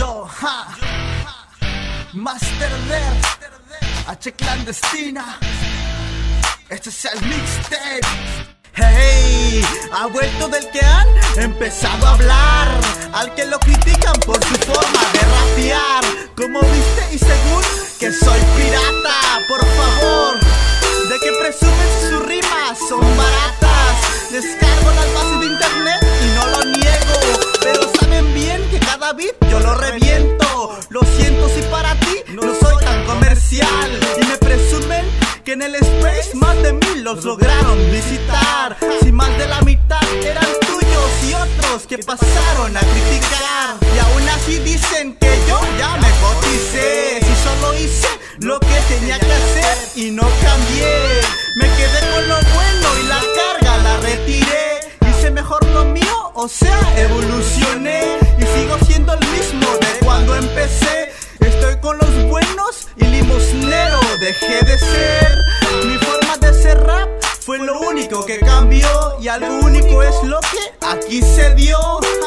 Yo, Master Der, H Clandestina. Este es el mixtape. Hey, ha vuelto del que han empezado a hablar, al que lo critican por su forma de rapear. Como viste y según que soy pirata, por favor, de que presumen si sus rimas son baratas. Descargo las bases de internet y no lo niego, pero saben bien que cada beat yo lo reviento. Lo siento si para ti no soy tan comercial, y me presumen que en el Space más de 1000 los lograron visitar. Si más de la mitad eran tuyos y otros que pasaron a criticar, y aún así dicen que yo ya me coticé. Si solo hice lo que tenía que hacer y no cambié, me quedé con lo bueno y la carga la retiré. Hice mejor lo mío, o sea, evolucioné, y sigo siendo el mismo de cuando empecé. Estoy con los buenos y limosnero dejé de ser. Mi forma de ser rap fue lo único que cambió, y algo único es lo que aquí se dio.